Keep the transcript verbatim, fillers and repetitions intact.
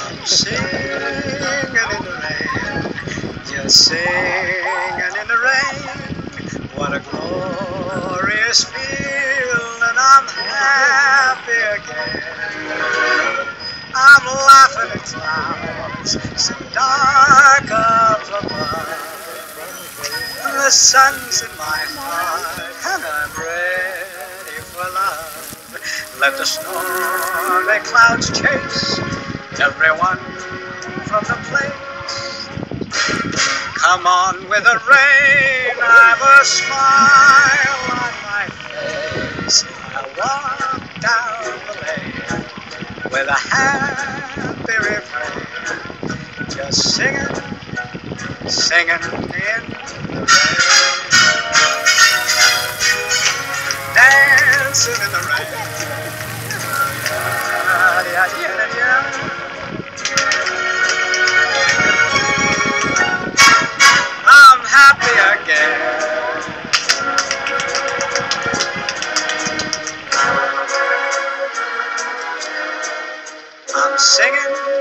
I'm singing in the rain, just singing in the rain. What a glorious feeling, I'm happy again. I'm laughing at clouds so dark up above. The sun's in my heart and I'm ready for love. Let the stormy clouds chase everyone from the place. Come on with the rain, I've a smile on my face. I walk down the lane with a happy refrain, just singing, singing in the rain. Dancing in the rain. Yeah, yeah, yeah. I'm happy again. I'm singing